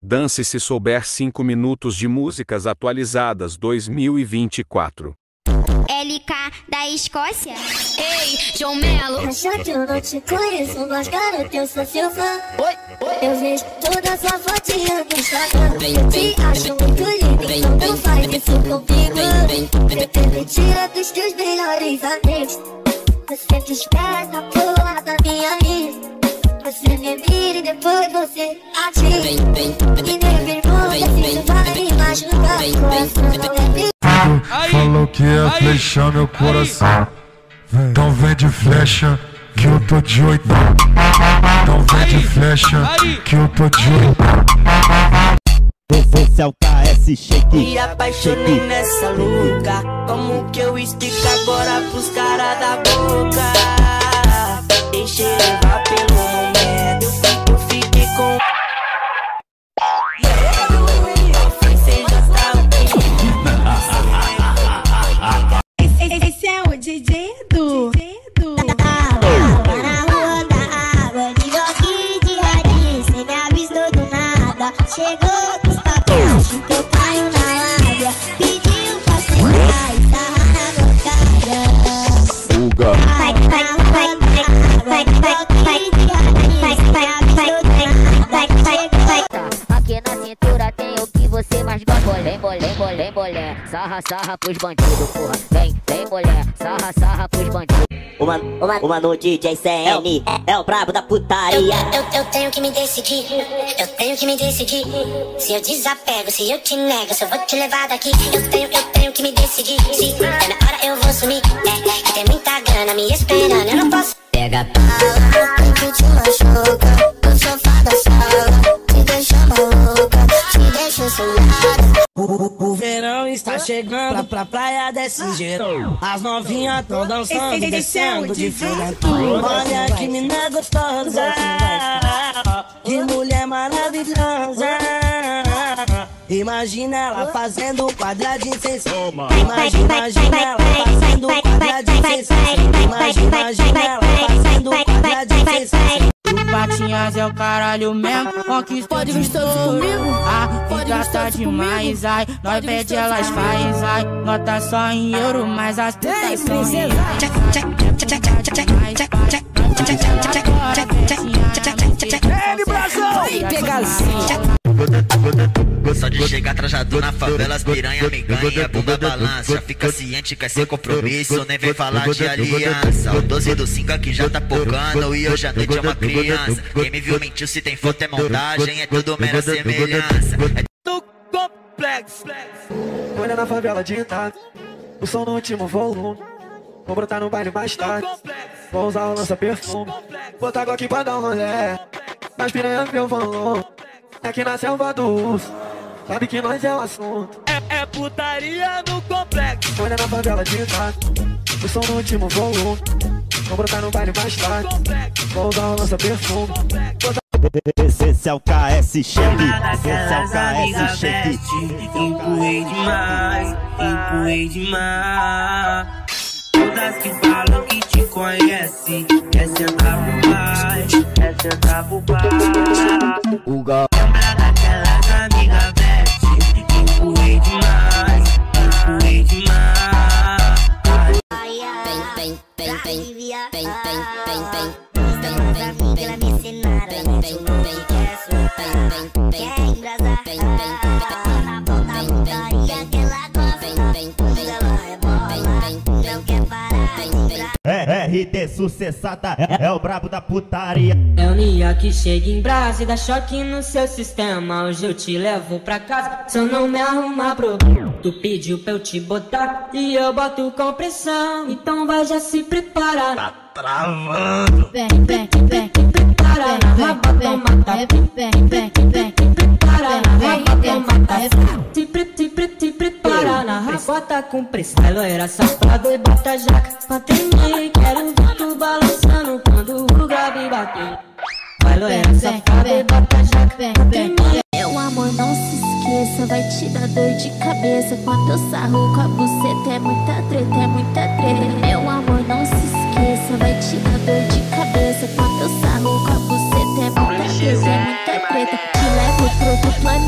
Dance se souber 5 minutos de músicas atualizadas 2024. LK da Escócia. Ei, João Melo. Acha que eu não te conheço, mas garoto, eu sou seu fã. Eu vejo toda sua fotinha no Instagram. Eu te acho muito lindo, então não faz isso comigo. Você me tira dos teus melhores amigos. Você desperta a porra da minha vida. Você me mira e depois você atira. E me pergunta se tu vai me machucar. Coração não é meu. Falou que ia flechar meu coração. Então vem de flecha que eu tô de 8. Então vem de flecha que eu tô de 8. Esse é o KS Shake. Me apaixonei nessa louca. Como que eu explico agora pros caras da boca? Deixei levar pelo momento. Eu fiquei com... Esse é o DJ Edu. Na rua da água, de joguinho de radinho. Cê me avisou do nada. Chegou dos papéis, que eu caio na lábia. Pediu pra sentar e sarra na bancada. Uga. Aqui na cintura tem o que você mais gosta. Bolé, bolé, sarra, sarra pros bandidos, porra. Vem, mulher, sarra, sarra pros bandidos. Uma no DJ CN, é o brabo da putaria. Eu tenho que me decidir. Eu tenho que me decidir. Se eu desapego, se eu te nego, se eu vou te levar daqui. Eu tenho que me decidir. Se é na hora eu vou sumir. Que tem muita grana me esperando, eu não posso. Pega O que te machuca, o sofá da sala te deixa maluca, te deixa sonhada. O verão está chegando pra praia desse jeito. As novinhas tão dançando, descendo de frente. Olha que mina gostosa, que mulher maravilhosa. Imagina ela fazendo um quadradinho sem som. Imagina ela fazendo um quadradinho sem som. Imagina ela fazendo um quadradinho sem som. Patinhas é o caralho mesmo, conquista. Pode gastar comigo? Pode gastar demais, ai. Nós pede, elas faz, ai. Nota só em euro, mas as putas são reais. Só de chegar trajado na favela, as piranha me ganha, bunda balança. Já fica ciente, quer ser compromisso, nem vem falar de aliança. O 12 do 5 aqui já tá pocando e hoje à noite é uma criança. Quem me viu mentiu, se tem foto é montagem, é tudo mera semelhança. É tudo complexo. Olha na favela de Itaco, o som no último volume. Vou brotar no baile mais tarde, vou usar o lança-perfume. Botar água aqui pra dar um rolê, mas piranha meu valor. É que na selva do urso, sabe que nós é o assunto. É putaria no complexo. Olha na favela de Itaco, o som no último volume. Vou brotar no baile mais tarde, vou usar o lança-perfume. Esse é o KS Shake. Esse é o KS Shake. Empurrei demais. Todas que falam que te conhecem, quer sentar por baixo, Uga. Lembra daquelas amigas veste, empurrei demais. RT sucessada é o brabo da putaria. É o Nia que chega em brasa e dá choque no seu sistema. Hoje eu te levo pra casa, se eu não me arrumar problema. Tu pediu pra eu te botar e eu boto com pressão. Então vai já se preparar. Tá travando. Vem, Prepara na raba, toma tapa. Prepara na raba, toma tapa. Se prepara na raba, bota com pressão. Vai loira safado e bota jaca pra tremer. Quero ver tu balançando quando o Gabi bater. Vai loira safado e bota jaca pra tremer. Meu amor, não se esqueça, vai te dar dor de cabeça. Quando eu sarro com a buceta é muita treta, é muita treta. Meu amor, não se esqueça, vai te dar dor de cabeça. Quando eu sarro com a buceta é muita treta, é muita treta. Te levo pro outro planeta.